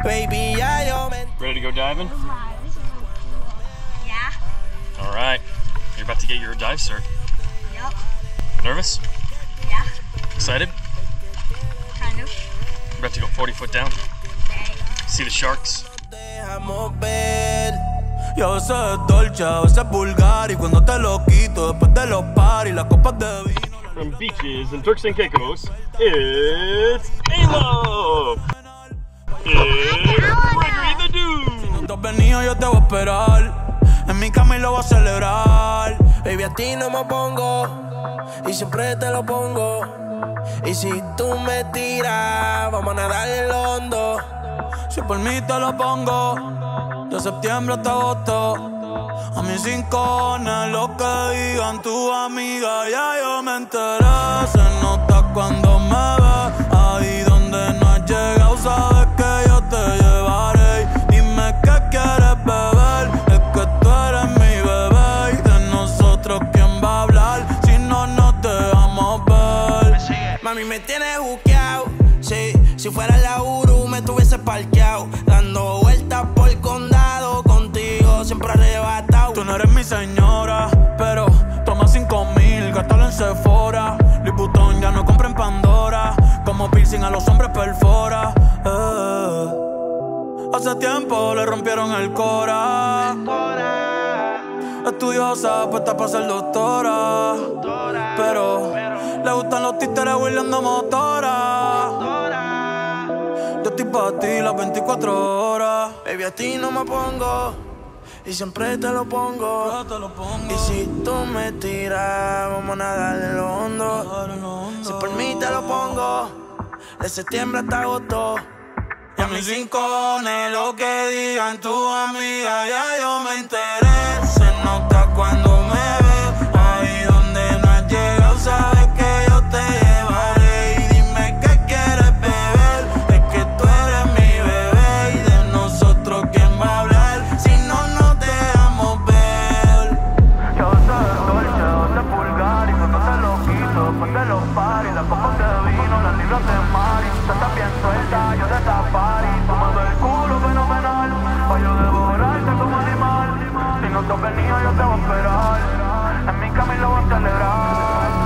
Baby, ya yo me... Ready to go diving? Yeah. All right. You're about to get your dive cert. Yep. Nervous? Yeah. Excited? Kind of. You're about to go 40 foot down. Dang. See the sharks? Dejamos ver. Y a veces es dolce, a veces es vulgar. Y cuando te lo quito, después de los paris, las copas de vino. From beaches in Turks and Caicos, it's A-Lo! It's Gregory the Dude! Tú has venido, yo te voy a esperar. En mi cama y lo voy a celebrar. Baby, a ti no me pongo y siempre te lo pongo. Y si tú me tiras, vamos a nadar en lo hondo. Si por mí te lo pongo, de septiembre hasta agosto. A mis rincones, lo que digan tu amiga, ya yo me enteré. Se nota cuando me ves, ahí donde no has llegado, sabes que yo te llevaré. Dime qué quieres beber, es que tú eres mi bebé. Y de nosotros, ¿quién va a hablar? Si no nos dejamos ver. Mami, me tienes juqueado, sí. Si fuera la Uru, me tuviese parqueado, dando vueltas por el condado, contigo siempre arrebatado. Tú no eres mi señora, pero toma 5,000, gástalo en Sephora. Louis Vuitton ya no compra en Pandora, como piercing a los hombres perfora. Hace tiempo le rompieron el cora. Estudiosa, puesta para ser doctora, pero le gustan los títeres huirleando motora. Yo estoy pa' ti las 24 horas. Baby, a ti no me pongo y siempre te lo pongo. Y si tú me tiras, vamos a nadar en lo hondo. Si por mí te lo pongo, de septiembre hasta agosto. Y a mis rincones, lo que digan tu amiga, ya yo me enteré. Se nota cuando me ves, ahí donde no has llegado, sabes que yo te llevaré. Y dime qué quieres beber, es que tú eres mi bebé. Y de nosotros, ¿quién va a hablar? Si no nos dejamos ver. Yo soy dolce, yo soy vulgar. Y cuando te lo quito, después de los paris, las copas de vino, las libras de mar. Y tú estás bien suelta, yo de safari. Tú me ves el culo fenomenal, pa' yo devorarte como animal. Si no te has venido, yo te voy a esperar. En mi cama y lo voy a celebrar.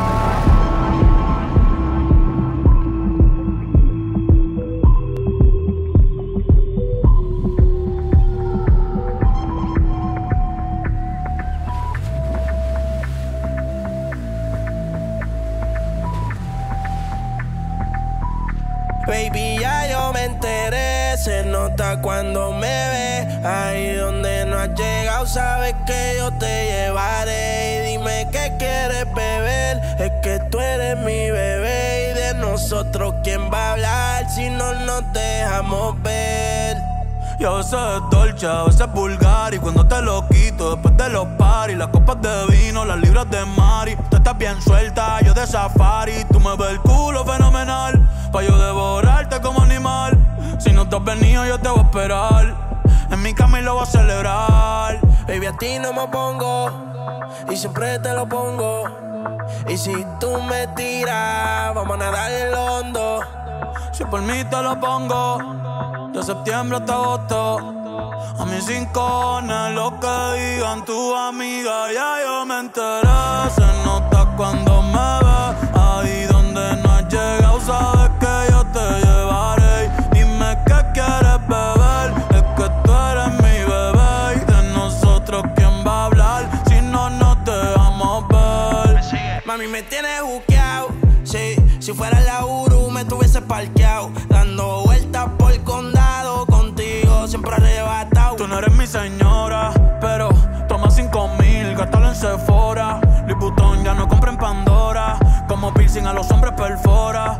Baby, ya yo me enteré. Se nota cuando me ves, ahí donde no has llegado, sabes que yo te llevaré. Y dime qué quieres beber, es que tú eres mi bebé. Y de nosotros, ¿quién va a hablar si no nos dejamos ver? Y a veces es dolce, a veces es vulgar. Y cuando te lo quito, después de los paris, las copas de vino, las libras de mar. Y tú estás bien suelta, yo de safari. Tú me ves el culo fenomenal, pa' yo devorarte como animal. Si no te has venido, yo te voy a esperar. En mi cama y lo voy a celebrar. Baby, a ti no me pongo y siempre te lo pongo. Y si tú me tiras, vamos a nadar en lo hondo. Si por mí te lo pongo, de septiembre hasta agosto. A mis rincones, lo que digan tu amiga, ya yo me enteré. Se nota cuando me ves, ahí donde no has llegado, sabes que yo te llevaré. Dime qué quieres beber, es que tú eres mi bebé. Y de nosotros, ¿quién va a hablar si no nos dejamos ver? Mami, me tienes juqueado, sí. Si fuera la Uru, me tuviese parqueado, dando vueltas por el condado, contigo siempre arrebatado. Tú no eres mi señora, pero toma 5,000, gástalo en Sephora. Louis Vuitton ya no compra en Pandora, como piercing a los hombres perfora.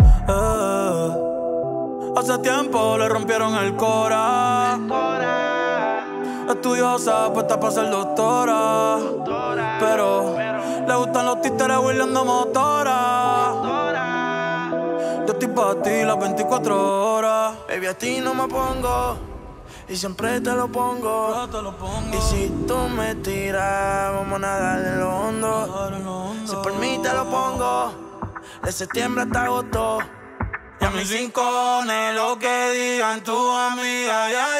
Hace tiempo le rompieron el cora. Estudiosa, puesta para ser doctora, pero le gustan los títeres huirleando motora. Yo estoy pa' ti las 24 horas. Baby, a ti no me pongo y siempre te lo pongo. Y si tú me tiras, vamos a nadar en lo hondo. Si por mí te lo pongo, de septiembre hasta agosto. Y a mí sin cojones lo que digan tus amigas, ya,